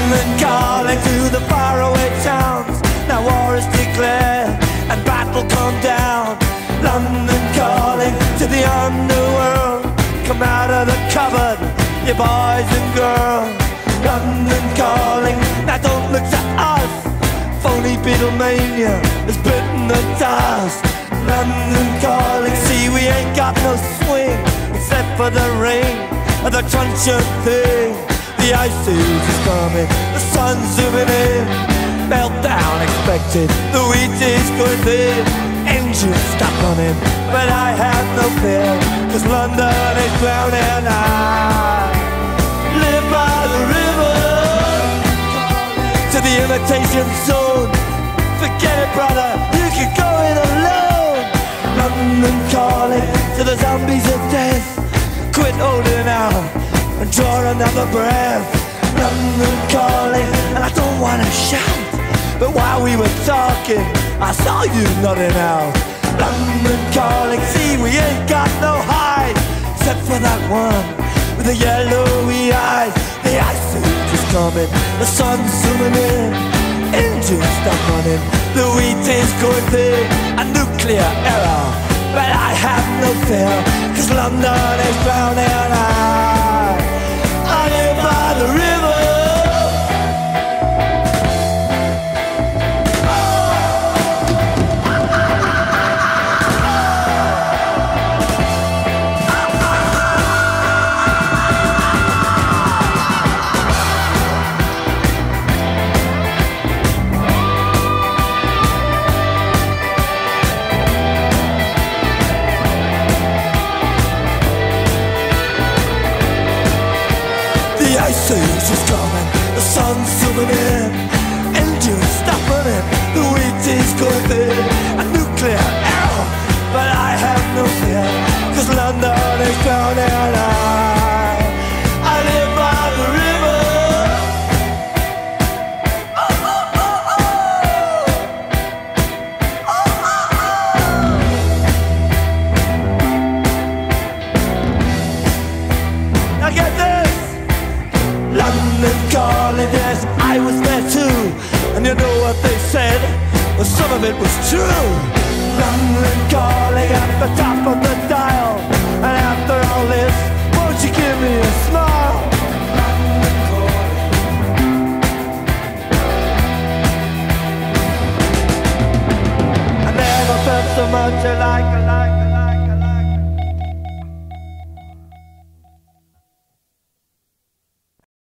London calling to the faraway towns. Now war is declared and battle come down. London calling to the underworld. Come out of the cupboard, you boys and girls. London calling, now don't look to us. Phony Beatlemania has bitten the dust. London calling, see we ain't got no swing except for the rain and the truncheon thing. The ice age is coming, the sun's zooming in. Meltdown expected, the wheat is going thin. Engines stop running, but I have no fear, 'cause London is drowning. I live by the river, to the imitation zone. Forget it, brother, you can go it alone. London calling to the zombies of death. Quit holding out and draw another breath. London calling, and I don't wanna shout, but while we were talking, I saw you nodding out. London calling, see we ain't got no hide, except for that one with the yellowy eyes. The ice age is coming, the sun's zooming in. Engines stop running, the wheat is going thin. A nuclear error, but I have no fear, 'cause London is drowning. I live by the river. The ice age is coming, the sun's zooming in. Engines stop running, the wheat is going thin. A nuclear error, but I have no fear, 'cause London is drowning. I live by the river. Oh, oh, oh, oh. Oh, oh, oh. Now get this. London calling, yes, I was there too. And you know what they said? Well, some of it was true. London calling at the top of the dial. And after all this, won't you give me a smile?